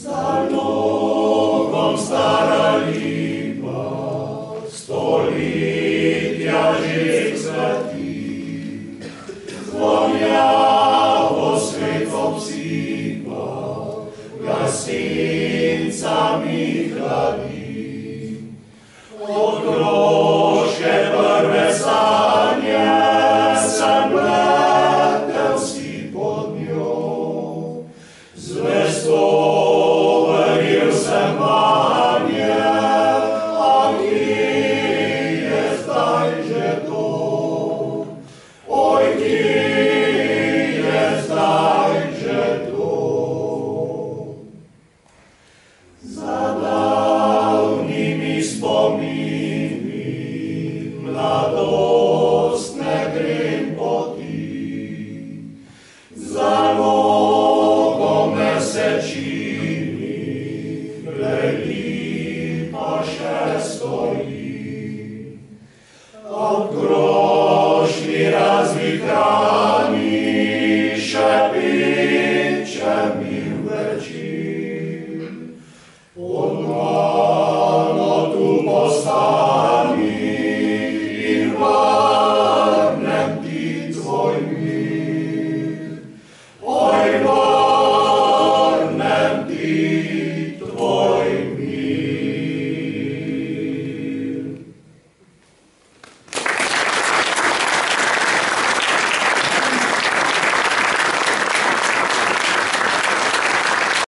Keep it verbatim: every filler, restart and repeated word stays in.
Za lugom stara lipa, stoletja že cveti, vonjavo svet obsipa, gasilcami hladi. Otroške prve sanje sem letel si pod njo, zvesto verjel sem vanje, a kje je zdaj že to? Oj, kje je zdaj že to? Za davnimi spomini mladostne grem poti, za logom mesečini lipa še stoji. Ob grošni razvih